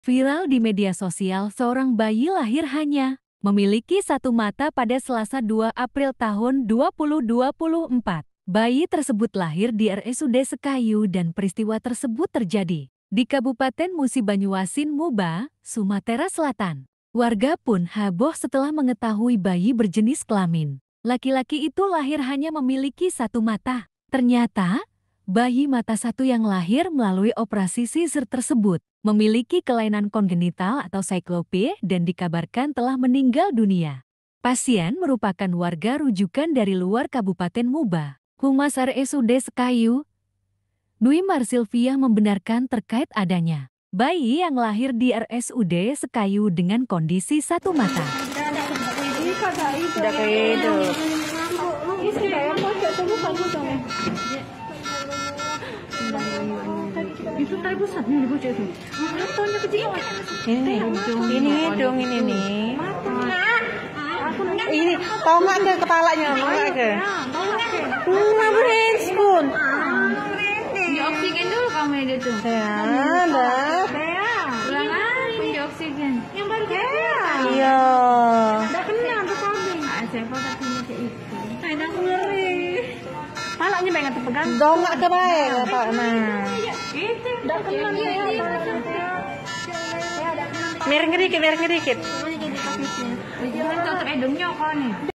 Viral di media sosial, seorang bayi lahir hanya memiliki satu mata pada Selasa 2 April tahun 2024. Bayi tersebut lahir di RSUD Sekayu dan peristiwa tersebut terjadi di Kabupaten Musi Banyuasin, Muba, Sumatera Selatan. Warga pun heboh setelah mengetahui bayi berjenis kelamin laki-laki itu lahir hanya memiliki satu mata. Ternyata, bayi mata satu yang lahir melalui operasi sisir tersebut memiliki kelainan kongenital atau saiklope dan dikabarkan telah meninggal dunia. Pasien merupakan warga rujukan dari luar Kabupaten Muba. Humas RSUD Sekayu, Dwi Marsilviah membenarkan terkait adanya bayi yang lahir di RSUD Sekayu dengan kondisi satu mata. Udah kayak itu. Itu tai pusat nih bocah itu. Matanya kecil. Ini hidung ini nih. Ini tahu nggak ke kepalanya, nggak ke? Ngapain spoon? Di oksigen dulu kamu ya tuh. Ya, dah. Ulang lagi di oksigen. Yang baru Iya. udah kenal tuh kambing. Siapa katanya kayak itu. Ada ngeri. Palanya pengen terpegang. Dongak ke baik apa nah. Itu udah kenal ya. Miring dikit. Jangan cocok edungnya kok nih.